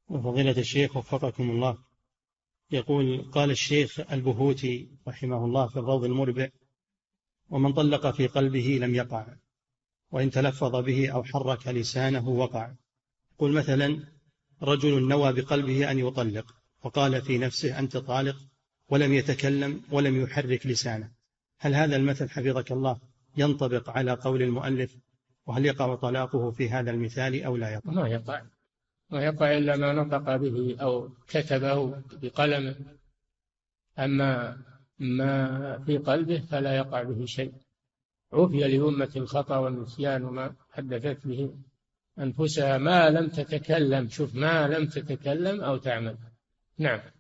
فضيلة الشيخ وفقكم الله، يقول قال الشيخ البهوتي رحمه الله في الروض المربع: ومن طلق في قلبه لم يقع، وإن تلفظ به أو حرك لسانه وقع. قل مثلا رجل نوى بقلبه أن يطلق وقال في نفسه أنت طالق ولم يتكلم ولم يحرك لسانه، هل هذا المثل حفظك الله ينطبق على قول المؤلف؟ وهل يقع طلاقه في هذا المثال أو لا يقع؟ ما يقع إلا ما نطق به أو كتبه بقلمه، أما ما في قلبه فلا يقع به شيء. عفي لأمة الخطأ والنسيان وما حدثت به أنفسها ما لم تتكلم. شوف، ما لم تتكلم أو تعمل. نعم.